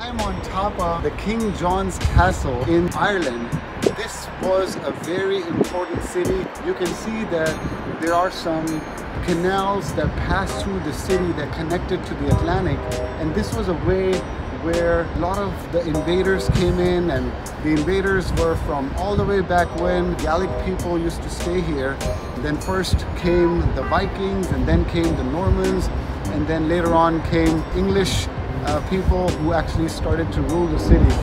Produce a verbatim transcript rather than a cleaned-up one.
I'm on top of the King John's Castle in Ireland. This was a very important city. You can see that there are some canals that pass through the city that connected to the Atlantic, and this was a way where a lot of the invaders came in, and the invaders were from all the way back when Gallic people used to stay here. And then first came the Vikings, and then came the Normans, and then later on came English uh, people who actually started to rule the city.